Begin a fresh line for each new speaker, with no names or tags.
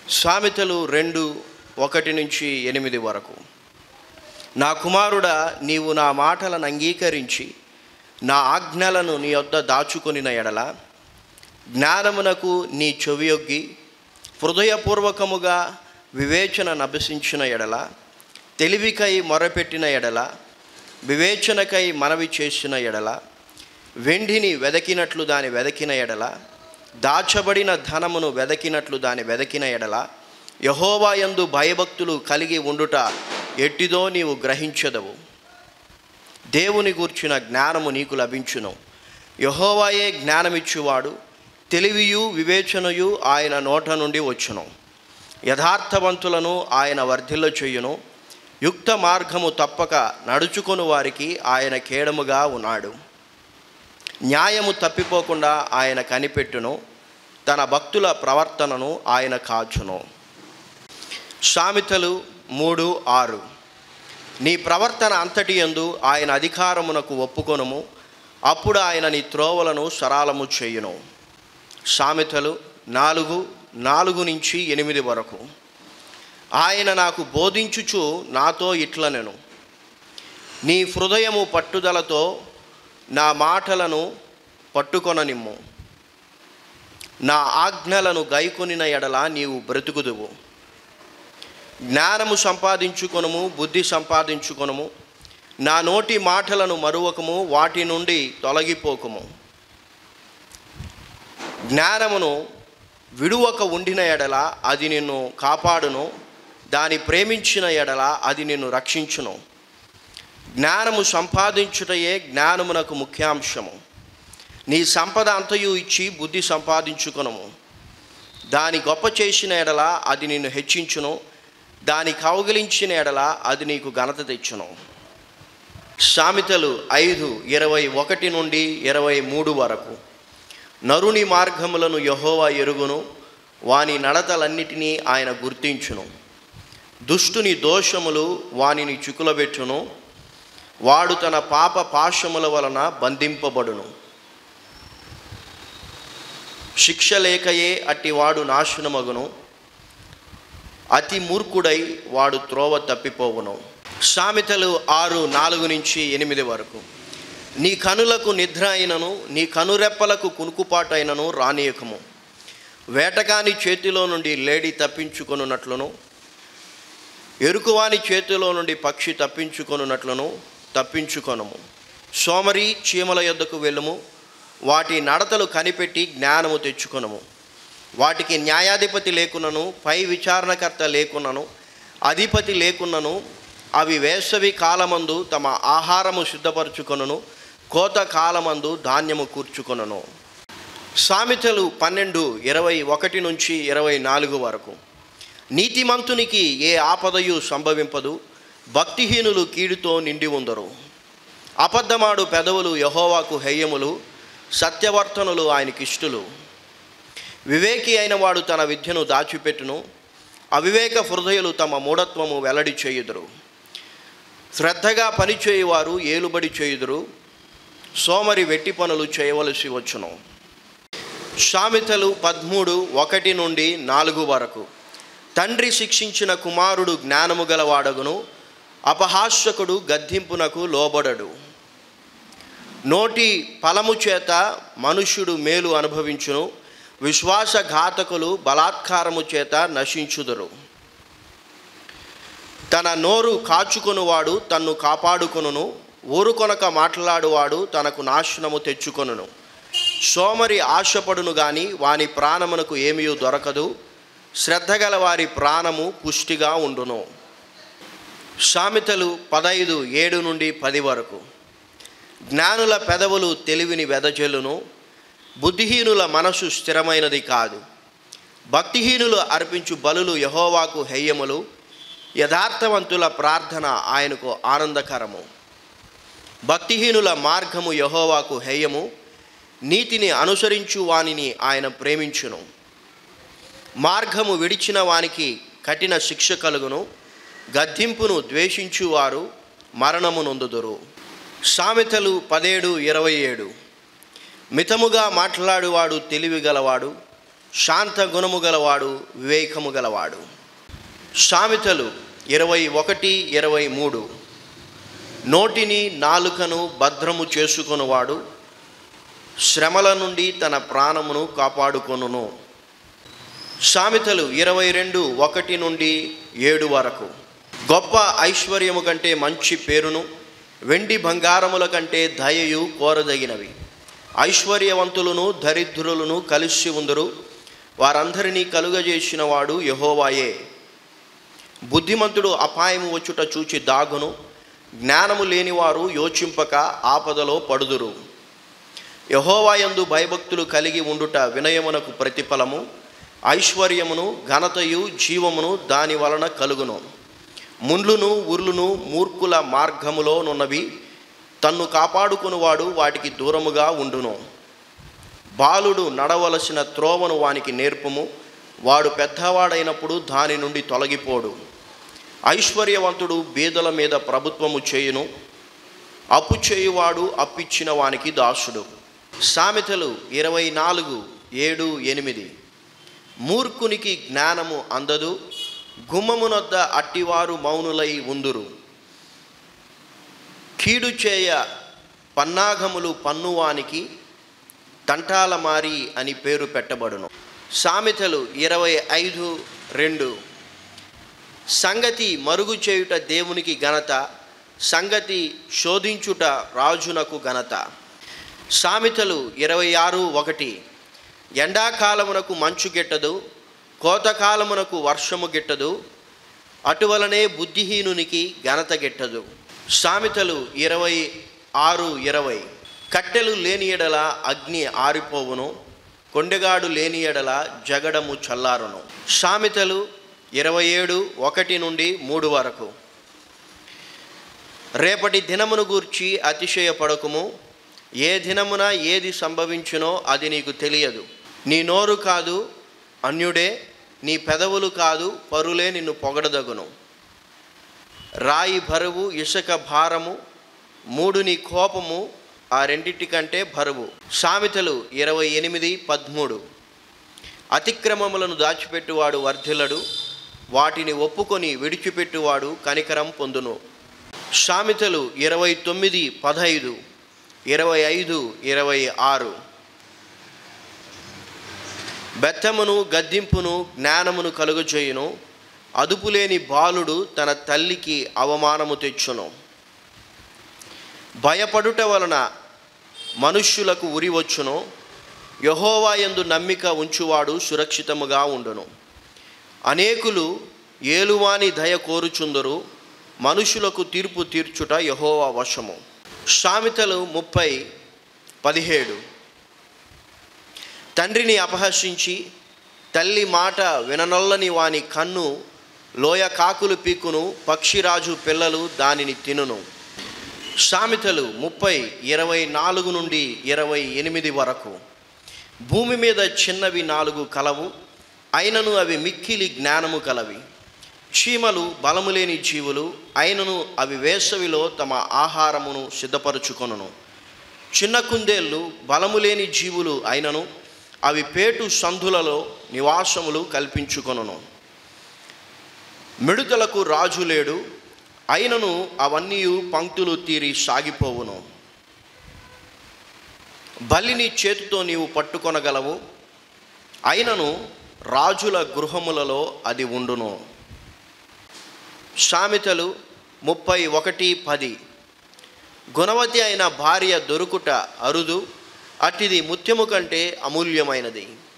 సామెతలు 2:1-8 వరకు. నా కుమారుడా, నీవు నా మాటలను అంగీకరించి నా ఆజ్ఞలను నీ యొద్ద దాచుకొనిన ఎడల, జ్ఞానమునకు నీ చెవియొగ్గి హృదయపూర్వకముగా వివేచన నభసించిన ఎడల, తెలివికై మొరపెట్టిన ఎడల, వివేచనకై మనవి చేసిన ఎడల, వెండిని వెదకినట్లు దాని వెదకిన ఎడల, దాచబడిన ధనమును వెదకినట్లు దాని వెదకిన ఎడల, యెహోవా యందు భయభక్తులు కలిగి ఉండుట ఎట్టిదో నీవు గ్రహించదవు. దేవుని గూర్చిన జ్ఞానము నీకు లభించును. యెహోవాయే జ్ఞానమిచ్చువాడు, తెలివియు వివేచనయు ఆయన నోట నుండి వచ్చును. యథార్థవంతులను ఆయన వర్ధిల్ల చేయును. యుక్త మార్గము తప్పక నడుచుకొని వారికి ఆయన కేడముగా ఉన్నాడు. న్యాయము తప్పిపోకుండా ఆయన కనిపెట్టును. తన భక్తుల ప్రవర్తనను ఆయన కాచును. సామెతలు 3:6. నీ ప్రవర్తన అంతటి యందు ఆయన అధికారమునకు ఒప్పుకొనుము, అప్పుడు ఆయన నీ త్రోవలను సరళము చేయును. సామెతలు 4:4-8 వరకు. ఆయన నాకు బోధించుచు నాతో ఇట్లనెను, నీ హృదయము పట్టుదలతో నా మాటలను పట్టుకొననిమ్ము. నా ఆజ్ఞలను గైకొనిన ఎడల నీవు బ్రతుకుదువు. జ్ఞానము సంపాదించుకొనుము, బుద్ధి సంపాదించుకొనుము. నా నోటి మాటలను మరువకము, వాటి నుండి తొలగిపోకము. జ్ఞానమును విడువక ఉండిన ఎడల అది నిన్ను కాపాడును. దాని ప్రేమించిన ఎడల అది నిన్ను రక్షించును. జ్ఞానము సంపాదించుటయే జ్ఞానమునకు ముఖ్యాంశము. నీ సంపద అంతయు ఇచ్చి బుద్ధి సంపాదించుకొనుము. దాని గొప్ప చేసిన ఎడల అది నిన్ను హెచ్చించును. దాని కౌగిలించిన ఎడల అది నీకు ఘనత తెచ్చును. సామెతలు 5:21-23 వరకు. నరుని మార్గములను యెహోవా ఎరుగును, వాని నడతలన్నిటినీ ఆయన గుర్తించును. దుష్టుని దోషములు వానిని చిక్కులబెట్టును. వాడు తన పాప పాశముల వలన బంధింపబడును. శిక్ష లేకయే అట్టివాడు నాశనమగును. అతి మూర్ఖుడై వాడు త్రోవ తప్పిపోవును. సామెతలు 6:4-8 వరకు. నీ కనులకు నిద్ర అయినను, నీ కనురెప్పలకు కునుకుపాటైనను రానియకము. వేటగాని చేతిలో నుండి లేడి తప్పించుకొనున్నట్లును, ఎరుకువాని చేతిలో నుండి పక్షి తప్పించుకొనున్నట్లును తప్పించుకొనుము. సోమరి చీమల యొద్దకు వెళ్ళుము. వాటి నడతలు కనిపెట్టి జ్ఞానము తెచ్చుకొనుము. వాటికి న్యాయాధిపతి లేకున్నను, పై విచారణకర్త లేకున్నను, అధిపతి లేకున్నను, అవి వేసవి కాలమందు తమ ఆహారము సిద్ధపరచుకొనును, కోత కాలమందు ధాన్యము కూర్చుకొనును. సామెతలు 12:21-24 వరకు. నీతిమంతునికి ఏ ఆపదయు సంభవింపదు. భక్తిహీనులు కీడుతో నిండి ఉందరు. అబద్ధమాడు పెదవులు యెహోవాకు హేయములు, సత్యవర్తనులు ఆయనకిష్టులు. వివేకి అయిన వాడు తన విద్యను దాచిపెట్టును. అవివేక హృదయులు తమ మూఢత్వము వెల్లడి చేయుదురు. శ్రద్ధగా పనిచేయువారు ఏలుబడి చేయుదురు. సోమరి వెట్టి పనులు చేయవలసి వచ్చును. సామెతలు 13:1-4 వరకు. తండ్రి శిక్షించిన కుమారుడు జ్ఞానము గలవాడగును. అపహాస్యకుడు గద్దింపునకు లోబడడు. నోటి ఫలము చేత మనుష్యుడు మేలు అనుభవించును. విశ్వాసఘాతకులు బలాత్కారము చేత నశించుదురు. తన నోరు కాచుకొనువాడు తన్ను కాపాడుకొనును. ఊరుకొనక మాట్లాడువాడు తనకు నాశనము తెచ్చుకొనును. సోమరి ఆశపడును గాని వాని ప్రాణమునకు ఏమీ దొరకదు. శ్రద్ధగల వారి ప్రాణము పుష్టిగా ఉండును. సామెతలు 15:7-10 వరకు. జ్ఞానుల పెదవులు తెలివిని వెదజల్లును. బుద్ధిహీనుల మనసు స్థిరమైనది కాదు. భక్తిహీనులు అర్పించు బలులు యెహోవాకు హేయములు. యథార్థవంతుల ప్రార్థన ఆయనకు ఆనందకరము. భక్తిహీనుల మార్గము యెహోవాకు హేయము. నీతిని అనుసరించు వానిని ఆయన ప్రేమించును. మార్గము విడిచిన వానికి కఠిన శిక్ష కలుగును. గద్దింపును ద్వేషించువారు మరణము నొందుదురు. సామెతలు 17:27. మితముగా మాట్లాడువాడు తెలివి గలవాడు. శాంత గుణము గలవాడు, వివేకము గలవాడు. సామెతలు 21:23. నోటిని నాలుకను భద్రము చేసుకొనువాడు శ్రమల నుండి తన ప్రాణమును కాపాడుకొనును. సామెతలు 22:1-7 వరకు. గొప్ప ఐశ్వర్యము కంటే మంచి పేరును, వెండి బంగారముల కంటే దయయు కోరదగినవి. ఐశ్వర్యవంతులను దరిద్రులను కలిసి ఉందరు, వారందరినీ కలుగజేసిన వాడు యెహోవాయే. బుద్ధిమంతుడు అపాయము వచ్చుట చూచి దాగును, జ్ఞానము లేనివారు యోచింపక ఆపదలో పడుదురు. యెహోవాయందు భయభక్తులు కలిగి ఉండుట వినయమునకు ప్రతిఫలము. ఐశ్వర్యమును ఘనతయు జీవమును దాని వలన కలుగును. ముండ్లును ఉర్లును మూర్ఖుల మార్గములోనున్నవి, తన్ను కాపాడుకునివాడు వాటికి దూరముగా ఉండును. బాలుడు నడవలసిన త్రోవను వానికి నేర్పుము, వాడు పెద్దవాడైనప్పుడు దాని నుండి తొలగిపోడు. ఐశ్వర్యవంతుడు బీదల మీద ప్రభుత్వము చేయును, అప్పు చేయువాడు అప్పిచ్చిన వానికి దాసుడు. సామెతలు 24:7-8. మూర్ఖునికి జ్ఞానము అందదు, గుమ్మమునొద్ద అట్టివారు మౌనులై ఉందురు. కీడు చేయ పన్నాగములు పన్నువానికి తంటాలమారి అని పేరు పెట్టబడును. సామెతలు 25:2. సంగతి మరుగు చేయుట దేవునికి ఘనత, సంగతి శోధించుట రాజునకు ఘనత. సామెతలు 26:1. ఎండాకాలమునకు మంచు గిట్టదు, కోతకాలమునకు వర్షము గిట్టదు, అటువలనే బుద్ధిహీనునికి ఘనత గిట్టదు. సామెతలు 26:20. కట్టెలు లేని ఎడల అగ్ని ఆరిపోవును, కొండెగాడు లేని ఎడల జగడము చల్లారును. సామెతలు 27:1-3 వరకు. రేపటి దినమును గూర్చి అతిశయపడకుము, ఏ దినమున ఏది సంభవించునో అది నీకు తెలియదు. నీ నోరు కాదు అన్యుడే, నీ పెదవులు కాదు పరులే నిన్ను పొగడదగును. రాయి బరువు, ఇసుక భారము, 3 నీ కోపము, ఆ రెండింటికంటే బరువు. సామెతలు 28:13. అతిక్రమములను దాచిపెట్టువాడు వర్ధిల్లడు, వాటిని ఒప్పుకొని విడిచిపెట్టువాడు కనికరం పొందును. సామెతలు 29:15, 25-26. బెత్తమును గద్దింపును జ్ఞానమును కలుగజేయును, అదుపులేని బాలుడు తన తల్లికి అవమానము తెచ్చును. భయపడుట వలన మనుష్యులకు ఉరి వచ్చును, యెహోవా యందు నమ్మిక ఉంచువాడు సురక్షితముగా ఉండును. అనేకులు ఏలువాని దయ కోరుచుందరు, మనుషులకు తీర్పు తీర్చుట యెహోవా వశము. సామెతలు 30:17. తండ్రిని అపహసించి తల్లి మాట విననొల్లని వాని కన్ను లోయ కాకులు పీకును, పక్షిరాజు పిల్లలు దానిని తినును. సామెతలు 30:24-28 వరకు. భూమి మీద చిన్నవి 4 కలవు, అయినను అవి మిక్కిలి జ్ఞానము కలవి. చీమలు బలము లేని జీవులు, అయినను అవి వేసవిలో తమ ఆహారమును సిద్ధపరచుకొనును. చిన్న కుందేళ్ళు బలము లేని జీవులు అయినను అవి పేటు సందులలో నివాసములు కల్పించుకొనును. మిడుతలకు రాజు లేడు, అయినను అవన్నీ పంక్తులు తీరి సాగిపోవును. బలిని చేతితో నీవు పట్టుకొనగలవు, అయినను రాజుల గృహములలో అది ఉండును. సామెతలు 31:10. గుణవతి అయిన భార్య దొరుకుట అరుదు, అట్టిది ముత్యము కంటే అమూల్యమైనది.